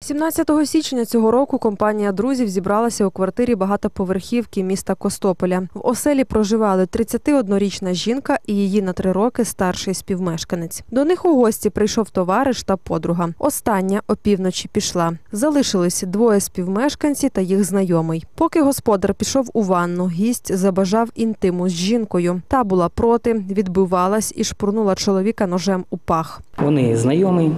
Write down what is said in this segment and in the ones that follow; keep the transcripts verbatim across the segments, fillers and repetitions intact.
сімнадцятого січня цього року компанія друзів зібралася у квартирі багатоповерхівки міста Костопіля. В оселі проживали тридцятиоднорічна жінка і її на три роки старший співмешканець. До них у гості прийшов товариш та подруга. Остання опівночі пішла. Залишились двоє співмешканців та їх знайомий. Поки господар пішов у ванну, гість забажав інтиму з жінкою. Та була проти, відбивалась і шпурнула чоловіка ножем у пах. Вони знайомі,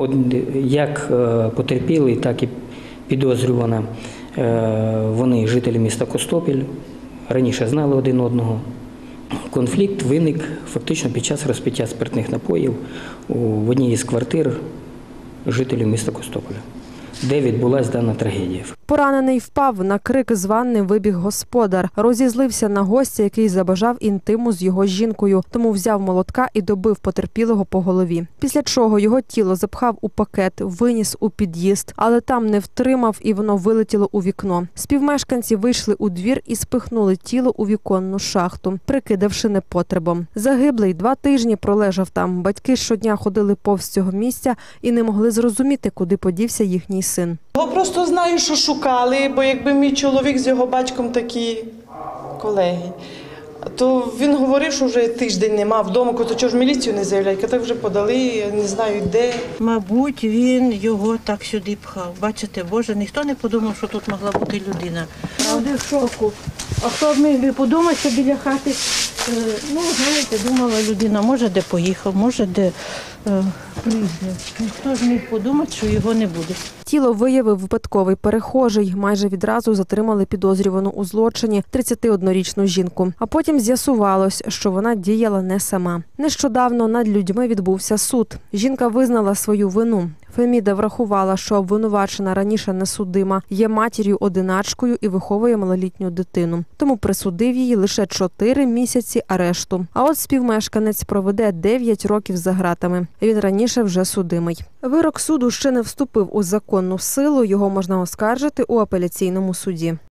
як потерпілий, так і підозрювана. Вони жителі міста Костопіль, раніше знали один одного. Конфлікт виник фактично під час розпиття спиртних напоїв в одній із квартир жителів міста Костопіля, де відбулася дана трагедія. Поранений впав, на крик з ванни вибіг господар. Розізлився на гостя, який забажав інтиму з його жінкою, тому взяв молотка і добив потерпілого по голові. Після чого його тіло запхав у пакет, виніс у під'їзд, але там не втримав і воно вилетіло у вікно. Співмешканці вийшли у двір і спихнули тіло у віконну шахту, прикидавши непотребом. Загиблий два тижні пролежав там. Батьки щодня ходили повз цього місця і не могли зрозуміти, куди подівся їхній син. Я просто знаю, що шукали, бо якби мій чоловік з його батьком такі колеги, то він говорив, що вже тиждень нема вдома, то чого ж міліцію не заявляють, так вже подали, не знаю де. Мабуть, він його так сюди пхав. Бачите, Боже, ніхто не подумав, що тут могла бути людина. Правда, в шоку. А хто б міг би подумати, що біля хати, ну, знаєте, думала людина, може де поїхав, може де е, приїде. Ніхто ж міг подумати, що його не буде. Тіло виявив випадковий перехожий. Майже відразу затримали підозрювану у злочині тридцятиоднорічну жінку. А потім з'ясувалось, що вона діяла не сама. Нещодавно над людьми відбувся суд. Жінка визнала свою вину. Феміда врахувала, що обвинувачена раніше несудима, є матір'ю-одиначкою і виховує малолітню дитину. Тому присудив її лише чотири місяці арешту. А от співмешканець проведе дев'ять років за ґратами. Він раніше вже судимий. Вирок суду ще не вступив у законну силу, його можна оскаржити у апеляційному суді.